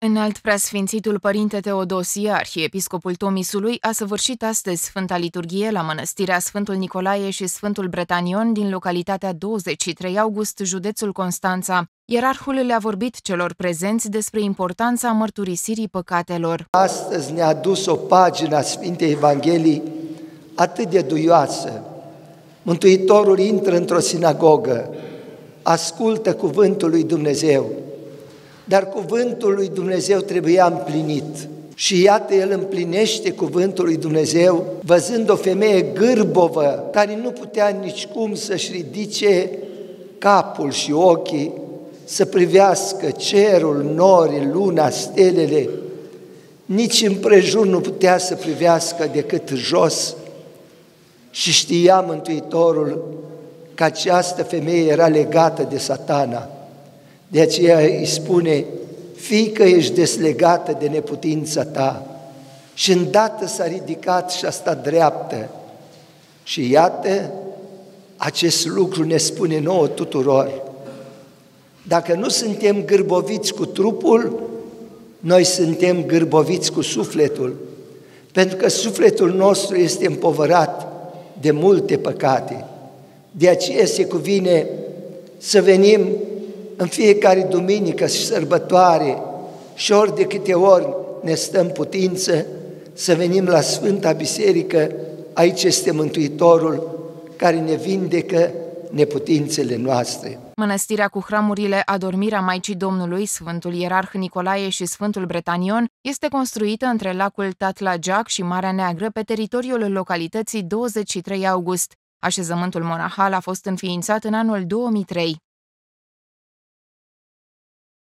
Înalt Preasfințitul Părinte Teodosie, arhiepiscopul Tomisului, a săvârșit astăzi Sfânta Liturghie la Mănăstirea Sfântul Nicolae și Sfântul Bretanion din localitatea 23 august, județul Constanța. Ierarhul le-a vorbit celor prezenți despre importanța mărturisirii păcatelor. Astăzi ne-a adus o pagină a Sfintei Evangheliei atât de duioasă. Mântuitorul intră într-o sinagogă, ascultă cuvântul lui Dumnezeu, dar cuvântul lui Dumnezeu trebuia împlinit. Și iată, el împlinește cuvântul lui Dumnezeu, văzând o femeie gârbovă, care nu putea nicicum să-și ridice capul și ochii, să privească cerul, norii, luna, stelele, nici împrejur nu putea să privească decât jos. Și știa Mântuitorul că această femeie era legată de Satana. De aceea îi spune: fiică, ești deslegată de neputința ta. Și îndată s-a ridicat și a stat dreaptă. Și iată, acest lucru ne spune nouă tuturor: dacă nu suntem gârboviți cu trupul, noi suntem gârboviți cu sufletul, pentru că sufletul nostru este împovărat de multe păcate. De aceea se cuvine să venim în fiecare duminică și sărbătoare și ori de câte ori ne stă în putință, să venim la Sfânta Biserică. Aici este Mântuitorul care ne vindecă neputințele noastre. Mănăstirea cu hramurile Adormirea Maicii Domnului, Sfântul Ierarh Nicolae și Sfântul Bretanion este construită între lacul Tatlageac și Marea Neagră pe teritoriul localității 23 august. Așezământul monahal a fost înființat în anul 2003.